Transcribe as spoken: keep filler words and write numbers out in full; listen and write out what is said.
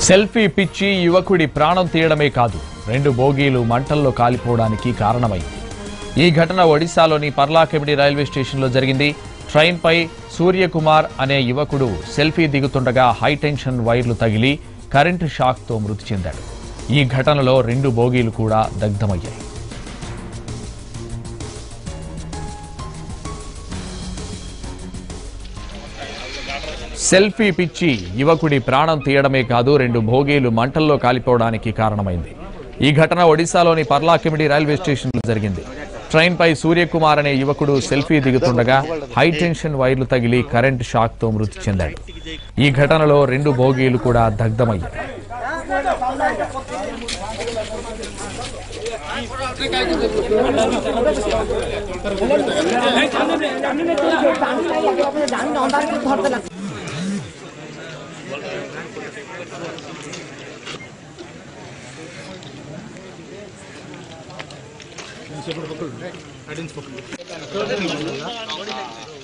Selfie పిచ్చి యువకుడి ప్రాణం తీయడమే కాదు రెండు బోగీలు మంటల్లో కాలిపోవడానికి కారణమైంది। ఈ ఘటన ఒడిశాలోని పర్లాకెమిడి రైల్వే స్టేషన్లో జరిగింది। ట్రైన్ పై సూర్యకుమార్ అనే యువకుడు సెల్ఫీ దిగుతుండగా హై టెన్షన్ వైర్లు తగిలి కరెంటు షాక్ తో మృతి చెందాడు। ఈ ఘటనలో రెండు బోగీలు కూడా దగ్ధమయ్యాయి। సెల్ఫీ పిచ్చి యువకుడి ప్రాణం తీయడమే కాదు రెండు భోగీలు మంటల్లో కాలిపోవడానికి కారణమైంది। ఈ ఘటన ఒడిశాలోని పర్లాకెమిడి రైల్వే స్టేషన్లో జరిగింది। ట్రైన్ పై సూర్యకుమార్ అనే యువకుడు సెల్ఫీ దిగుతుండగా హై టెన్షన్ వైర్లు తగిలి కరెంట్ షాక్ తో మృతి చెందాడు। ఈ ఘటనలో రెండు భోగీలు కూడా దగ్ధమయ్యాయి। I didn't